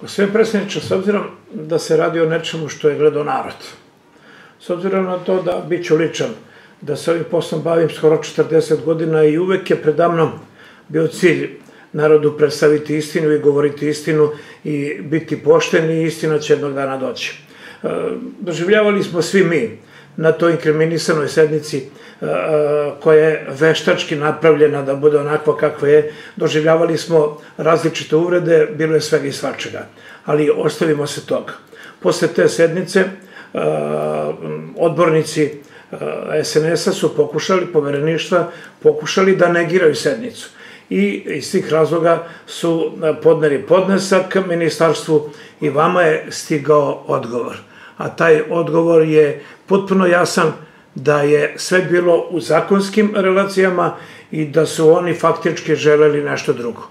Gospodin predsjedniče, s obzirom da se radi o nečemu što je gledao narod, s obzirom na to da bit ću ličan, da se ovim poslom bavim skoro 40 godina i uvek je predamnom bio cilj narodu predstaviti istinu i govoriti istinu i biti pošteni i istina će jednog dana doći. Doživljavali smo svi mi na toj inkriminisanoj sednici koja je veštački napravljena da bude onakva kakva je, doživljavali smo različite uvrede, bilo je svega i svačega, ali ostavimo se toga. Posle te sednice odbornici SNS-a su pokušali, povereništva, pokušali da negiraju sednicu i iz tih razloga su podneli podnesak ministarstvu i vama je stigao odgovor. A taj odgovor je potpuno jasan da je sve bilo u zakonskim relacijama i da su oni faktički želeli nešto drugo.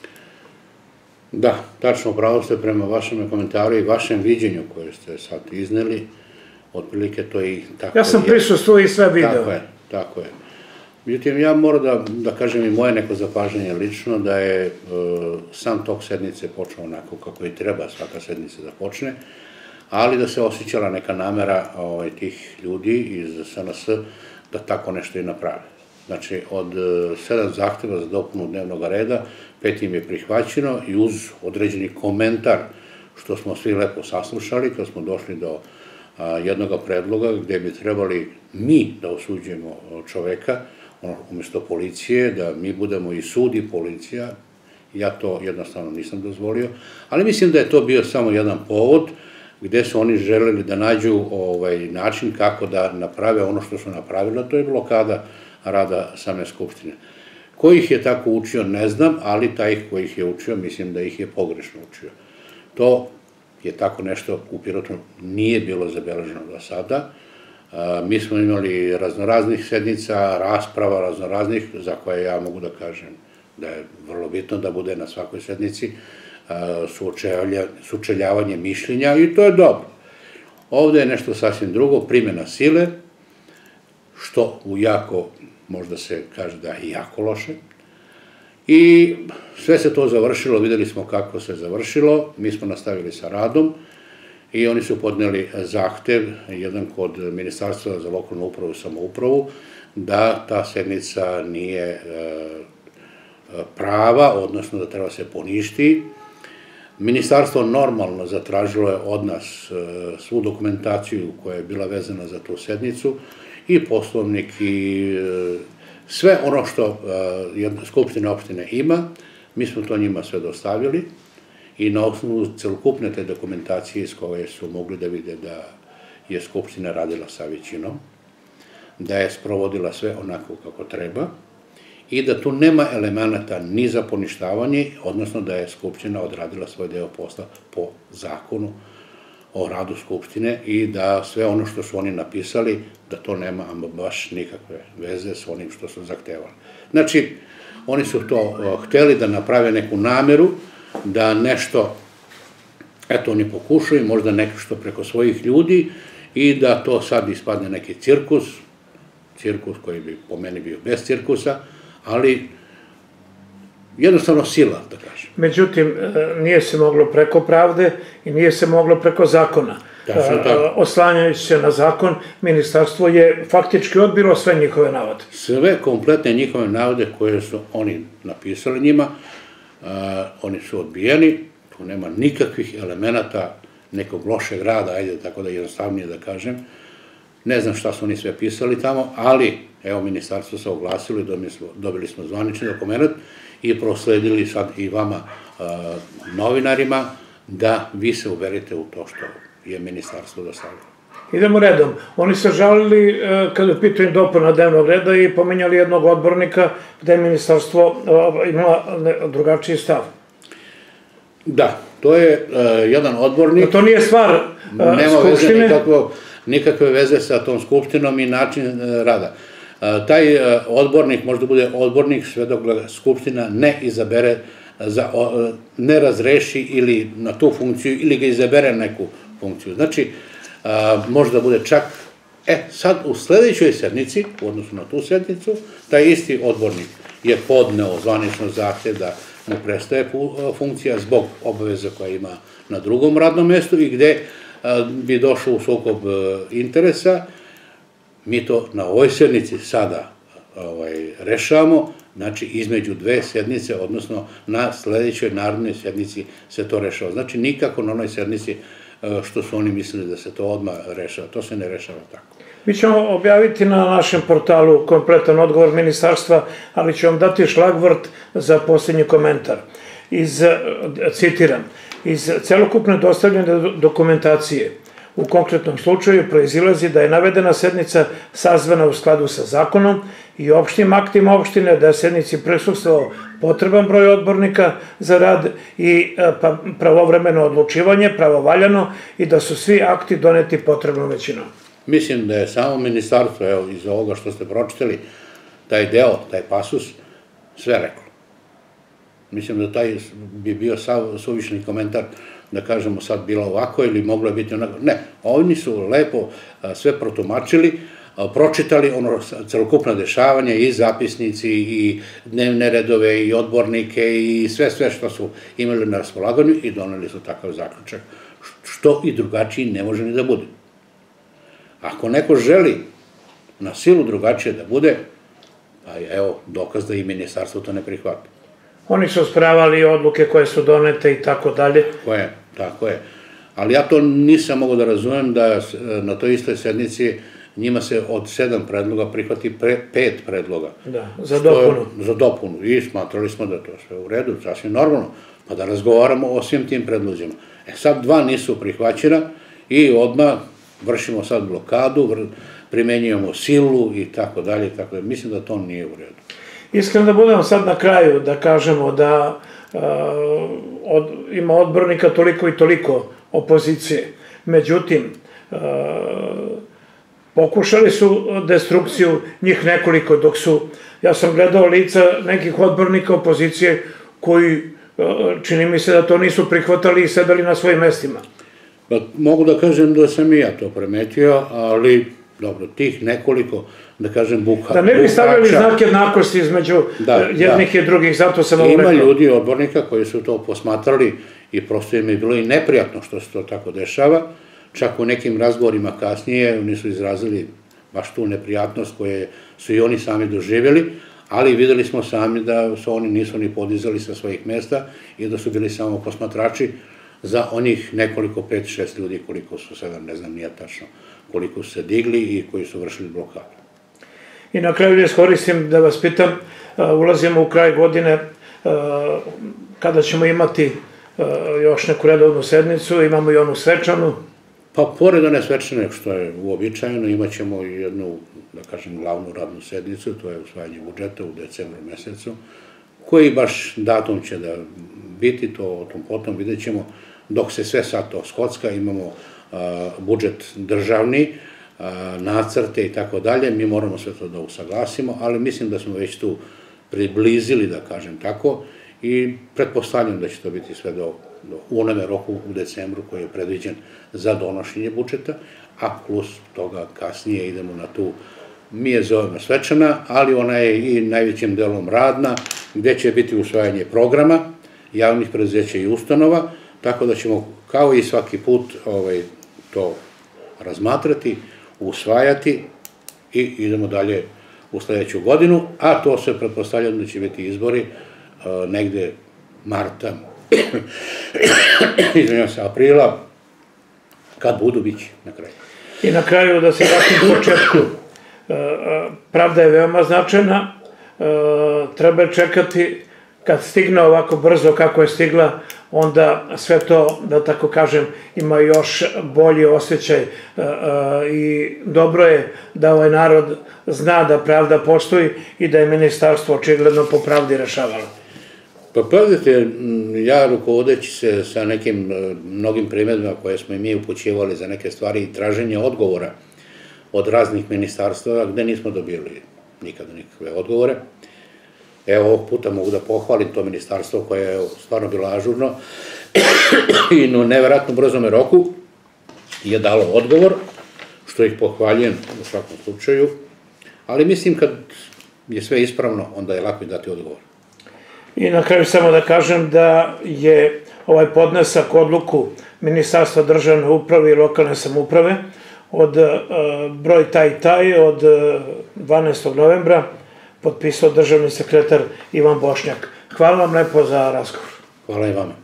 Da, tačno pravo ste prema vašem komentaru i vašem viđenju koje ste sad izneli, otprilike to i tako je. Ja sam prisustvovao i sve video. Tako je, tako je. Međutim, ja moram da kažem i moje neko zapažanje lično, da je sam tok sednice počeo onako kako i treba svaka sednica da počne, ali da se osjećala neka namera tih ljudi iz SNS da tako nešto i naprave. Znači, od 7 zahteva za dopunu dnevnog reda, 5 im je prihvaćeno i uz određeni komentar, što smo svi lepo saslušali, kad smo došli do jednog predloga gde bi trebali mi da osuđujemo čoveka, umjesto policije, da mi budemo i sud i policija. Ja to jednostavno nisam dozvolio, ali mislim da je to bio samo jedan povod gde su oni želeli da nađu način kako da naprave ono što su napravili, a to je blokada rada same Skupštine. Ko ih je tako učio, ne znam, ali taj ko ih je učio, mislim da ih je pogrešno učio. To je tako nešto u Pirotu nije bilo zabeleženo do sada. Mi smo imali raznoraznih sednica, rasprava raznoraznih, za koje ja mogu da kažem da je vrlo bitno da bude na svakoj sednici sučeljavanje mišljenja i to je dobro. Ovde je nešto sasvim drugo, primjena sile, što u jako, možda se kaže da je jako loše. I sve se to završilo, videli smo kako se završilo, mi smo nastavili sa radom i oni su podneli zahtev, jedan kod Ministarstva za lokalnu upravu i samoupravu, da ta sednica nije prava, odnosno da treba se poništi. Ministarstvo normalno zatražilo je od nas svu dokumentaciju koja je bila vezana za tu sednicu i poslovnik i sve ono što Skupština opštine ima, mi smo to njima sve dostavili i na osnovu celokupne te dokumentacije iz koje su mogli da vide da je Skupština radila sa većinom, da je sprovodila sve onako kako treba i da tu nema elemenata ni za poništavanje, odnosno da je Skupština odradila svoj deo posla po zakonu o radu Skupštine i da sve ono što su oni napisali, da to nema baš nikakve veze s onim što su zahtevali. Znači, oni su to hteli da naprave neku nameru, da nešto, eto, oni pokušaju, možda nešto preko svojih ljudi i da to sad ispadne neki cirkus koji bi po meni bio bez cirkusa, ali jednostavno sila, da kažem. Međutim, nije se moglo preko pravde i nije se moglo preko zakona. Oslanjajući se na zakon, ministarstvo je faktički odbilo sve njihove navode. Sve kompletne njihove navode koje su oni napisali njima, oni su odbijeni, tu nema nikakvih elemenata nekog lošeg rada, ajde tako da jednostavnije da kažem. Ne znam šta su oni sve pisali tamo, ali evo ministarstvo se oglasilo i dobili smo zvanični dokument i prosledili sad i vama novinarima da vi se uverite u to što je ministarstvo dostavilo. Idemo redom. Oni se žalili kada je u pitanju dopuna dnevnog reda i pomenjali jednog odbornika gde je ministarstvo imala drugačiji stav. Da, to je jedan odbornik. To nije stvar Skupštine. Nema nikakve veze sa tom Skupštinom i način rada. Taj odbornik može da bude odbornik sve dok ga Skupština ne izabere, ne razreši ili na tu funkciju ili ga izabere neku funkciju. Znači, može da bude čak, sad u sledećoj sednici, u odnosu na tu sednicu, taj isti odbornik je podneo zvanično zahtev da mu prestaje funkcija zbog obaveza koja ima na drugom radnom mestu i gde bi došao u sukob interesa. Mi to na ovoj sednici sada rešavamo, znači između dve sednice, odnosno na sledećoj narodnoj sednici se to rešava. Znači nikako na onoj sednici što su oni mislili da se to odmah rešava. To se ne rešava tako. Mi ćemo objaviti na našem portalu kompletan odgovor ministarstva, ali ću vam dati šlagvort za posljednji komentar. Citiram, iz celokupne dostavljene dokumentacije u konkretnom slučaju proizilazi da je navedena sednica sazvana u skladu sa zakonom i opštim aktima opštine, da je sednici prisustvovao potreban broj odbornika za rad i pravovremeno odlučivanje, pravovaljano i da su svi akti doneti potrebnom većinom. Mislim da je samo ministarstvo, evo, iz ovoga što ste pročitali, taj deo, taj pasus, sve reklo. Mislim da taj bi bio suvišni komentar da kažemo sad bilo ovako ili moglo je biti onako. Ne, oni su lepo sve protumačili, pročitali ono celokupno dešavanje i zapisnici i dnevne redove i odbornike i sve što su imali na raspolaganju i doneli su takav zaključak, što i drugačiji ne može ni da bude. Ako neko želi na silu drugačije da bude, evo dokaz da i ministarstvo to ne prihvata. Oni su osporavali odluke koje su donete i tako dalje. Tako je. Ali ja to nisam mogao da razumem da na toj istoj sednici njima se od 7 predloga prihvati 5 predloga. Da, za dopunu. Za dopunu. I smatrali smo da to sve u redu, sasvim normalno. Pa da razgovaramo o svim tim predlozima. Sad 2 nisu prihvaćena i odmah vršimo sad blokadu, primenjujemo silu i tako dalje. Mislim da to nije u redu. Iskreno da budemo sad na kraju, da kažemo da ima odbornika toliko i toliko opozicije. Međutim, pokušali su destrukciju njih nekoliko, dok su, ja sam gledao lica nekih odbornika opozicije koji, čini mi se da to nisu prihvatali i sedali na svojim mestima. Mogu da kažem da sam i ja to primetio, ali dobro, tih nekoliko, da kažem, bukača. Da ne bi stavili znak jednakosti između jednih i drugih, zato sam ovo rekao. Ima ljudi, odbornika, koji su to posmatrali i prosto im je bilo i neprijatno što se to tako dešava. Čak u nekim razgovorima kasnije oni su izrazili baš tu neprijatnost koje su i oni sami doživjeli, ali videli smo sami da se oni nisu ni podizali sa svojih mesta i da su bili samo posmatrači za onih nekoliko, 5-6 ljudi koliko su sada, ne znam nije tačno, koliko su se digli i koji su vršili blokadu. I na kraju ne iskoristim da vas pitam, ulazimo u kraj godine, kada ćemo imati još neku redovnu sednicu, imamo i onu svečanu. Pa pored one svečane što je uobičajeno, imat ćemo i jednu, da kažem, glavnu radnu sednicu, to je usvajanje budžeta u decembru mesecu, koji baš datum će da biti, to o tom potom vidjet ćemo. Dok se sve sad to skocka, imamo budžet državni, nacrte i tako dalje, mi moramo sve to da usaglasimo, ali mislim da smo već tu priblizili, da kažem tako, i pretpostavljam da će to biti sve do onome roku u decembru koji je predviđen za donošenje budžeta, a plus toga kasnije idemo na tu, mi je zovemo svečana, ali ona je i najvećim delom radna, gde će biti usvajanje programa, javnih preduzeća i ustanova, tako da ćemo kao i svaki put to razmatrati, usvajati i idemo dalje u sledeću godinu, a to se pretpostavlja da će biti izbori negde marta, izvinjam se, aprila, kad budu bići na kraju. I na kraju da se vratim u početku, pravda je veoma značajna, treba čekati kad stigne ovako brzo kako je stigla, onda sve to, da tako kažem, ima još bolji osjećaj i dobro je da ovaj narod zna da pravda postoji i da je ministarstvo očigledno po pravdi rešavalo. Pa pazite, ja rukovodeći se sa nekim mnogim primjedbama koje smo i mi upućivali za neke stvari i traženje odgovora od raznih ministarstava gde nismo dobili nikada nikakve odgovore. Evo, ovog puta mogu da pohvalim to ministarstvo koje je stvarno bilo ažurno i u neverovatno brzome roku je dalo odgovor, što ih pohvaljujem u svakom slučaju, ali mislim kad je sve ispravno, onda je lako i dati odgovor. I na kraju samo da kažem da je ovaj podnesak odluku Ministarstva državne uprave i lokalne samouprave od broj taj i taj od 12. novembra potpisao državni sekretar Ivan Bošnjak. Hvala vam lepo za razgovor. Hvala i vama.